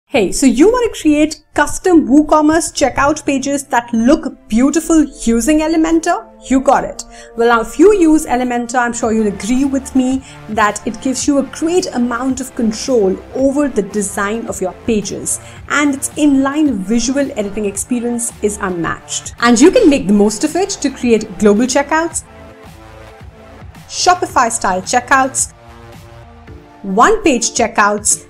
Hey, so you want to create custom WooCommerce checkout pages that look beautiful using Elementor? You got it. Well, now if you use Elementor, I'm sure you'll agree with me that it gives you a great amount of control over the design of your pages, and its inline visual editing experience is unmatched. And you can make the most of it to create global checkouts, Shopify style checkouts, one-page checkouts,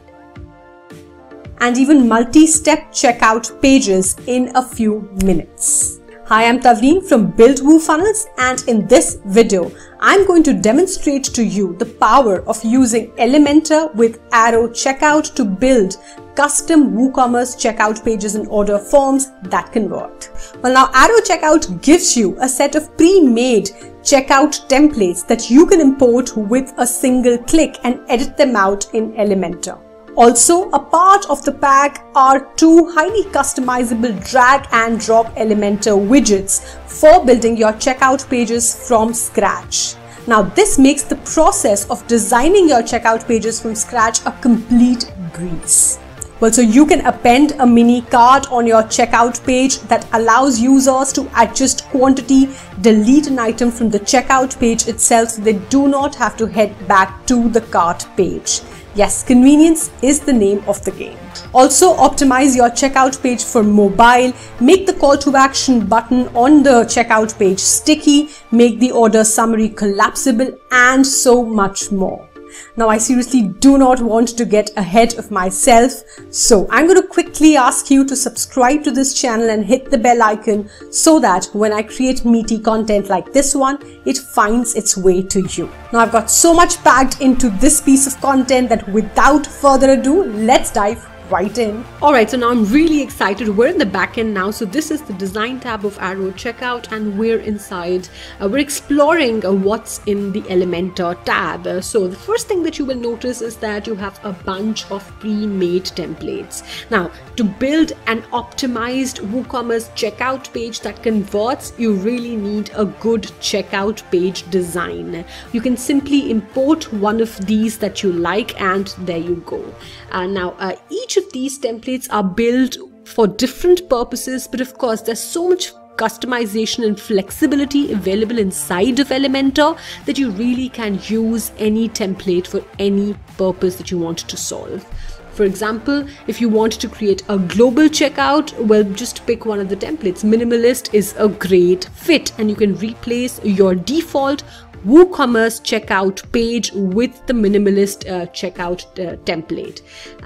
and even multi-step checkout pages in a few minutes. Hi, I'm Tavleen from Build WooFunnels, and in this video, I'm going to demonstrate to you the power of using Elementor with Aero checkout to build custom WooCommerce checkout pages and order forms that convert. Well, now Aero checkout gives you a set of pre-made checkout templates that you can import with a single click and edit them out in Elementor. Also, a part of the pack are two highly customizable drag and drop Elementor widgets for building your checkout pages from scratch. Now, this makes the process of designing your checkout pages from scratch a complete breeze. Well, so you can append a mini cart on your checkout page that allows users to adjust quantity, delete an item from the checkout page itself so they do not have to head back to the cart page. Yes, convenience is the name of the game. Also, optimize your checkout page for mobile, make the call to action button on the checkout page sticky, make the order summary collapsible, and so much more. Now, I seriously do not want to get ahead of myself, so I'm going to quickly ask you to subscribe to this channel and hit the bell icon so that when I create meaty content like this one, it finds its way to you. Now, I've got so much packed into this piece of content that without further ado, let's dive right in. Alright, so now I'm really excited. We're in the back end now. So this is the design tab of Aero checkout, and we're inside. We're exploring what's in the Elementor tab. So the first thing that you will notice is that you have a bunch of pre-made templates. Now, to build an optimized WooCommerce checkout page that converts, you really need a good checkout page design. You can simply import one of these that you like, and there you go. Now, each of these templates are built for different purposes, but of course there's so much customization and flexibility available inside of Elementor that you really can use any template for any purpose that you want to solve. For example, if you want to create a global checkout, well, just pick one of the templates. Minimalist is a great fit, and you can replace your default WooCommerce checkout page with the minimalist checkout template.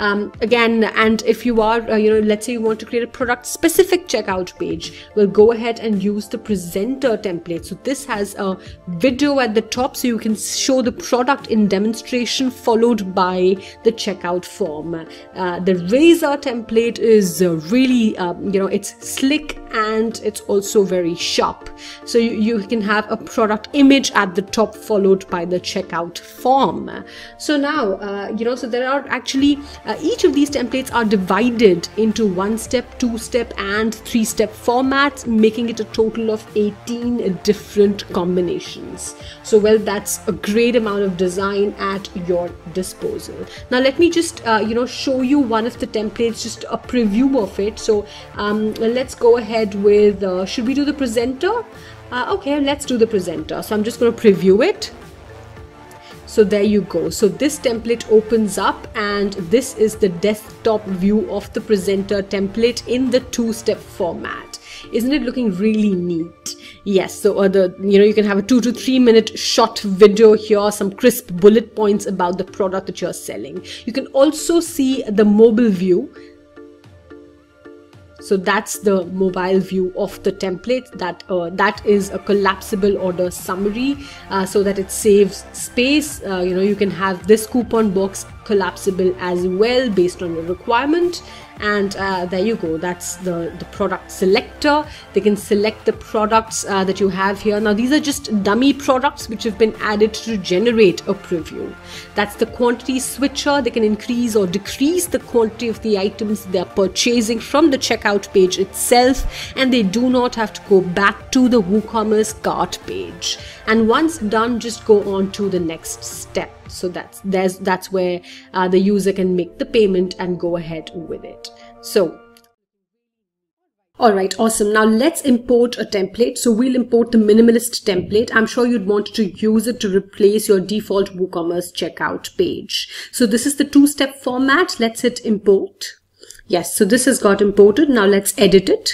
Again, and if you are, let's say you want to create a product specific checkout page, we'll go ahead and use the presenter template. So this has a video at the top, so you can show the product in demonstration followed by the checkout form. The razor template is really, it's slick and it's also very sharp. So you can have a product image at the top followed by the checkout form. So now, so there are actually, each of these templates are divided into 1-step, 2-step and 3-step formats, making it a total of 18 different combinations. So, well, that's a great amount of design at your disposal. Now, let me just, show you one of the templates, just a preview of it. So, let's go ahead with, should we do the presenter? Okay, let's do the presenter. So I'm just going to preview it. So there you go. So this template opens up, and this is the desktop view of the presenter template in the 2-step format. Isn't it looking really neat? Yes, so you can have a 2 to 3 minute short video here, some crisp bullet points about the product that you're selling. You can also see the mobile view. So that's the mobile view of the template. That is a collapsible order summary, so that it saves space. You can have this coupon box collapsible as well based on your requirement. And there you go. That's the product selector. They can select the products that you have here. Now, these are just dummy products which have been added to generate a preview. That's the quantity switcher. They can increase or decrease the quantity of the items they're purchasing from the checkout page itself, and they do not have to go back to the WooCommerce cart page. And once done, just go on to the next step. So that's where the user can make the payment and go ahead with it. So alright, awesome. Now let's import a template. So we'll import the minimalist template. I'm sure you'd want to use it to replace your default WooCommerce checkout page. So this is the two-step format. Let's hit import. Yes, so this has got imported. Now let's edit it.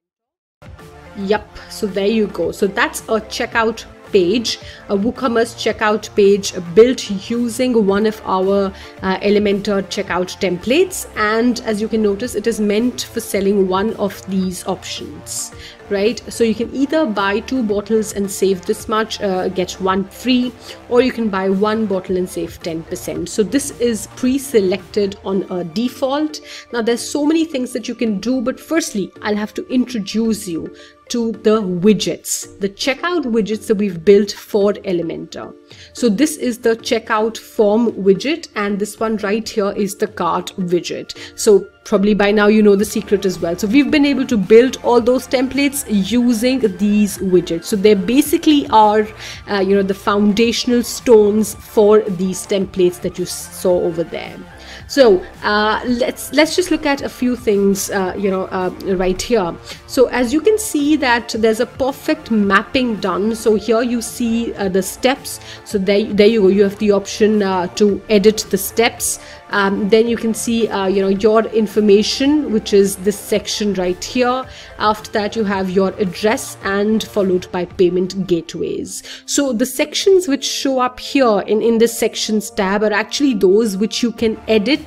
Yep, so there you go. So that's a checkout page, a WooCommerce checkout page built using one of our Elementor checkout templates, and as you can notice, it is meant for selling one of these options, right? So you can either buy 2 bottles and save this much, get 1 free, or you can buy 1 bottle and save 10%. So this is pre-selected on a default. Now there's so many things that you can do, but firstly I'll have to introduce you to the widgets, the checkout widgets that we've built for Elementor. So this is the checkout form widget, and this one right here is the cart widget. So probably by now you know the secret as well. So we've been able to build all those templates using these widgets. So they basically are the foundational stones for these templates that you saw over there. So let's just look at a few things right here. So as you can see that there's a perfect mapping done. So here you see the steps. So there you go, you have the option to edit the steps. Then you can see your information, which is this section right here. After that you have your address and followed by payment gateways. So the sections which show up here in this sections tab are actually those which you can edit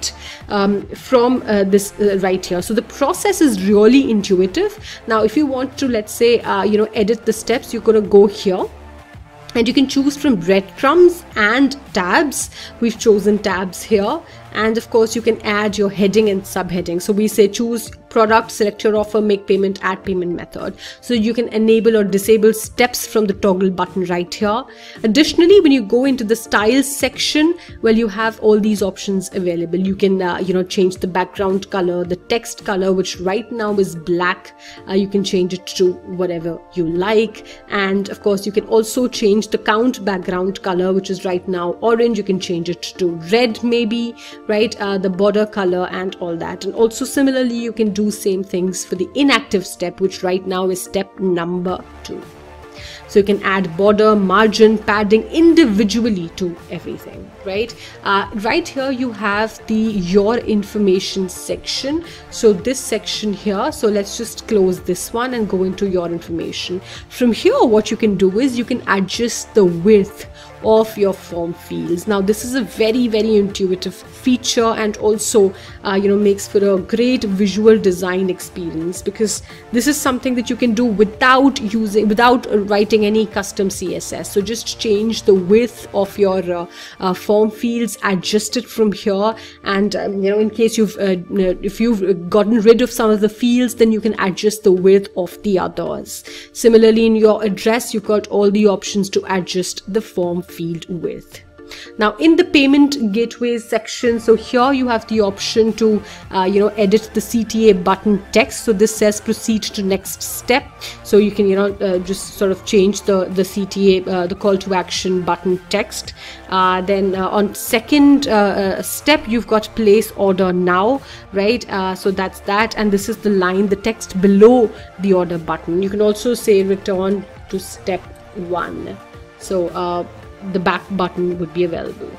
from this right here. So the process is really intuitive. Now if you want to, let's say edit the steps, you're going to go here and you can choose from breadcrumbs and tabs. We've chosen tabs here, and of course you can add your heading and subheading. So we say choose product, select your offer, make payment, add payment method. So you can enable or disable steps from the toggle button right here. Additionally, when you go into the styles section, well, you have all these options available. You can change the background color, the text color, which right now is black. You can change it to whatever you like, and of course you can also change the count background color, which is right now orange. You can change it to red maybe, right? The border color and all that. And also similarly you can do same things for the inactive step, which right now is step number 2. So you can add border, margin, padding individually to everything, right? Right here you have the your information section. So this section here, so let's just close this one and go into your information. From here what you can do is you can adjust the width of your form fields. Now this is a very intuitive feature, and also makes for a great visual design experience, because this is something that you can do without writing any custom CSS. So just change the width of your form fields, adjust it from here, and in case if you've gotten rid of some of the fields, then you can adjust the width of the others. Similarly, in your address you've got all the options to adjust the form field width. Now in the payment gateways section, so here you have the option to edit the CTA button text. So this says proceed to next step, so you can just sort of change the CTA, the call to action button text. Then on second step you've got place order now, right? So that's that, and this is the line, the text below the order button. You can also say return to step 1. So the back button would be available.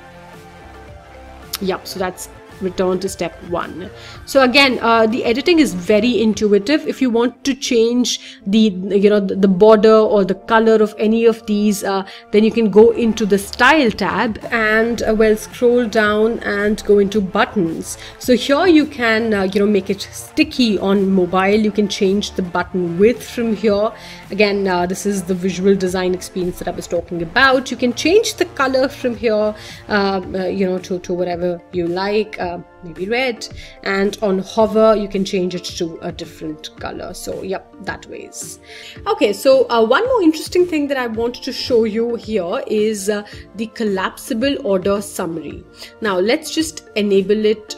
Yep, so that's return to step 1. So again, the editing is very intuitive. If you want to change the border or the color of any of these, then you can go into the style tab and scroll down and go into buttons. So here you can make it sticky on mobile. You can change the button width from here. Again, this is the visual design experience that I was talking about. You can change the color from here to whatever you like. maybe red, and on hover you can change it to a different color. So yep, that ways. Okay, so one more interesting thing that I wanted to show you here is the collapsible order summary. Now let's just enable it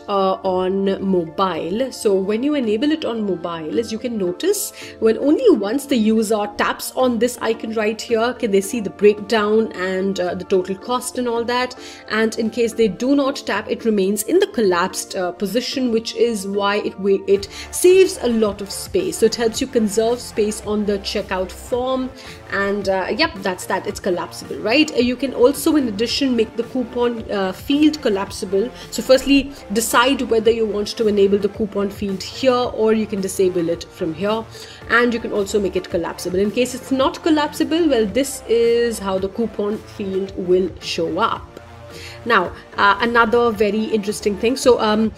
on mobile. So when you enable it on mobile, as you can notice, when only once the user taps on this icon right here can they see the breakdown and the total cost and all that, and in case they do not tap, it remains in the collapsed position, which is why it saves a lot of space. So it helps you conserve space on the checkout form, and yep, that's that. It's collapsible, right? You can also in addition make the coupon field collapsible. So firstly, decide whether you want to enable the coupon field here, or you can disable it from here, and you can also make it collapsible. In case it's not collapsible, well, this is how the coupon field will show up. Now another very interesting thing, so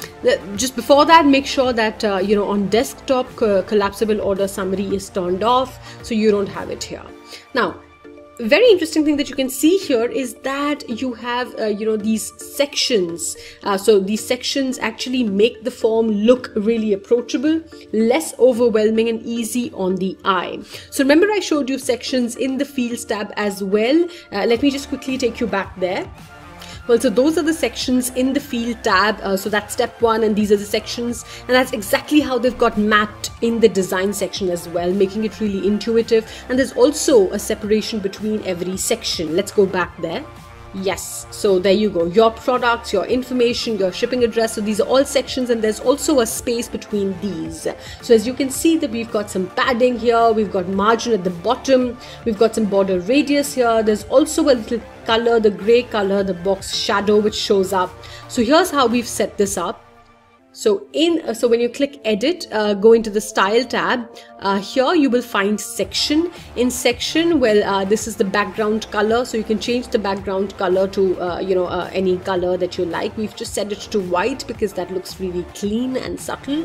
just before that, make sure that you know, on desktop collapsible order summary is turned off, so you don't have it here. Now very interesting thing that you can see here is that you have you know, these sections. So these sections actually make the form look really approachable, less overwhelming and easy on the eye. So remember I showed you sections in the fields tab as well. Let me just quickly take you back there. Well, so those are the sections in the field tab. So that's step 1, and these are the sections, and that's exactly how they've got mapped in the design section as well, making it really intuitive. And there's also a separation between every section. Let's go back there. Yes, so there you go, your products, your information, your shipping address. So these are all sections, and there's also a space between these. So as you can see that we've got some padding here, we've got margin at the bottom, we've got some border radius here. There's also a little color, the gray color, the box shadow, which shows up. So here's how we've set this up. So so when you click edit, go into the style tab, here you will find section. In section, well, this is the background color, so you can change the background color to you know, any color that you like. We've just set it to white because that looks really clean and subtle.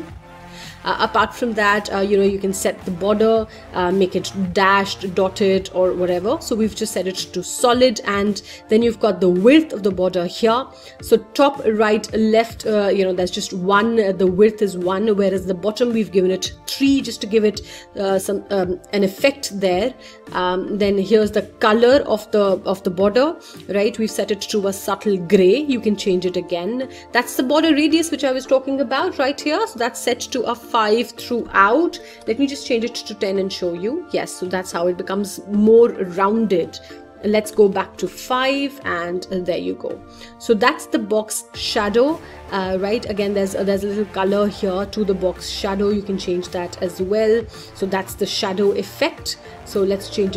Apart from that, you know, you can set the border, make it dashed, dotted, or whatever. So we've just set it to solid, and then you've got the width of the border here. So top, right, left, you know, there's just 1. The width is 1, whereas the bottom we've given it 3 just to give it some an effect there. Then here's the color of the border, right? We've set it to a subtle gray. You can change it again. That's the border radius which I was talking about right here. So that's set to a 5 throughout. Let me just change it to 10 and show you. Yes, so that's how it becomes more rounded. Let's go back to 5, and there you go. So that's the box shadow, right? Again, there's a little color here to the box shadow. You can change that as well. So that's the shadow effect. So let's change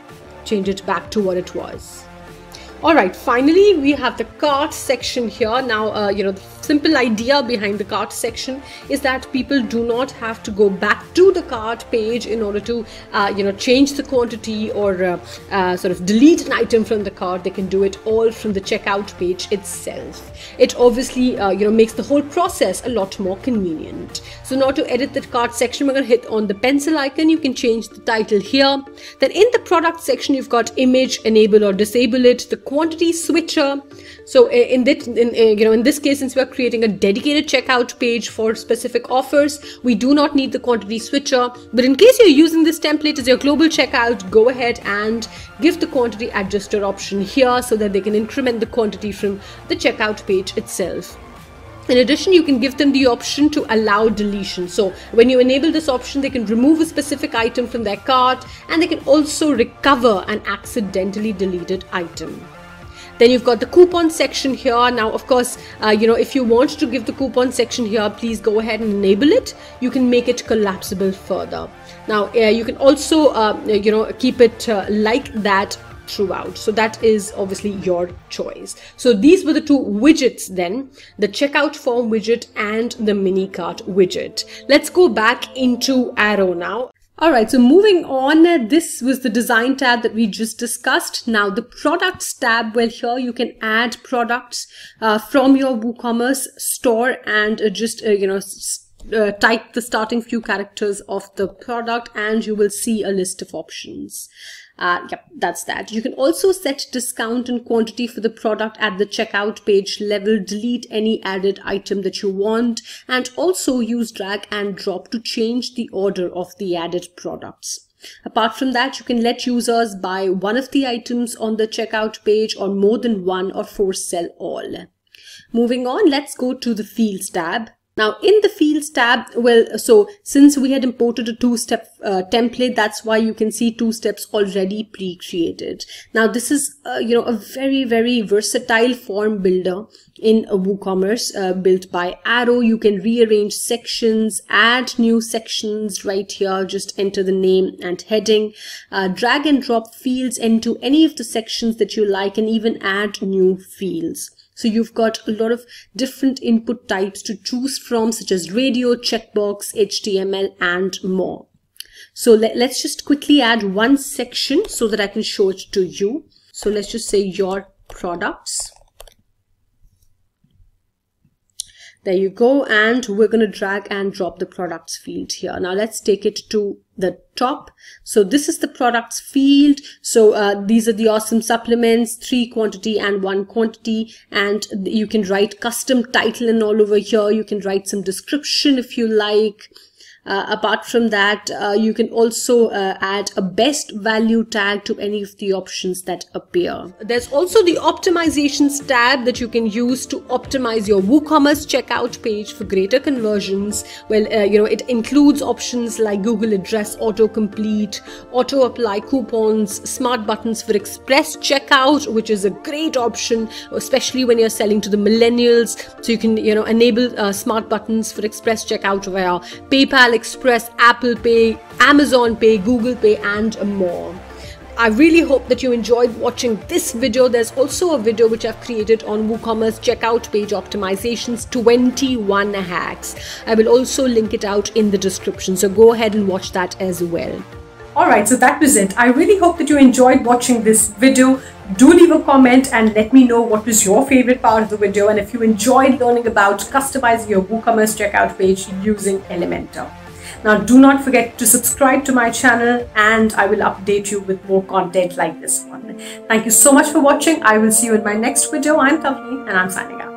it back to what it was. Alright, finally we have the cart section here. Now, you know, the simple idea behind the cart section is that people do not have to go back to the cart page in order to, you know, change the quantity or sort of delete an item from the cart. They can do it all from the checkout page itself. It obviously, you know, makes the whole process a lot more convenient. So now to edit the cart section, we're going to hit on the pencil icon. You can change the title here. Then in the product section, you've got image, enable or disable it, the quantity switcher. So in this case, since we're creating a dedicated checkout page for specific offers, we do not need the quantity switcher. But in case you're using this template as your global checkout, go ahead and give the quantity adjuster option here so that they can increment the quantity from the checkout page itself. In addition, you can give them the option to allow deletion. So when you enable this option, they can remove a specific item from their cart, and they can also recover an accidentally deleted item. Then you've got the coupon section here. Now, of course, you know, if you want to give the coupon section here, please go ahead and enable it. You can make it collapsible further. Now, you can also, you know, keep it like that throughout. So that is obviously your choice. So these were the two widgets then, the checkout form widget and the mini cart widget. Let's go back into Aero now. Alright, so moving on, this was the design tab that we just discussed. Now the products tab, well, here you can add products from your WooCommerce store and just, you know, type the starting few characters of the product and you will see a list of options. Yep, that's that. You can also set discount and quantity for the product at the checkout page level, delete any added item that you want, and also use drag and drop to change the order of the added products. Apart from that, you can let users buy one of the items on the checkout page or more than one, or force sell all. Moving on, let's go to the Fields tab. Now in the Fields tab, so since we had imported a two-step template, that's why you can see 2 steps already pre-created. Now this is a very, very versatile form builder in WooCommerce, built by Aero. You can rearrange sections, add new sections right here, just enter the name and heading, drag and drop fields into any of the sections that you like, and even add new fields. So you've got a lot of different input types to choose from, such as radio, checkbox, HTML, and more. So let's just quickly add one section so that I can show it to you. So let's just say your products. There you go, and we're going to drag and drop the products field here. Now let's take it to the top. So this is the products field. So these are the awesome supplements, 3 quantity and 1 quantity, and you can write custom title and all over here. You can write some description if you like. Apart from that, you can also add a best value tag to any of the options that appear. There's also the optimizations tab that you can use to optimize your WooCommerce checkout page for greater conversions. Well, it includes options like Google Address Autocomplete, auto apply coupons, smart buttons for express checkout, which is a great option, especially when you're selling to the millennials. So you can, enable smart buttons for express checkout via PayPal Express, Apple Pay, Amazon Pay, Google Pay, and more. I really hope that you enjoyed watching this video. There's also a video which I've created on WooCommerce checkout page optimizations, 21 hacks. I will also link it out in the description, so go ahead and watch that as well. Alright, so that was it. I really hope that you enjoyed watching this video. Do leave a comment and let me know what was your favorite part of the video, and if you enjoyed learning about customizing your WooCommerce checkout page using Elementor. Now do not forget to subscribe to my channel, and I will update you with more content like this one. Thank you so much for watching. I will see you in my next video. I'm Tavleen and I'm signing out.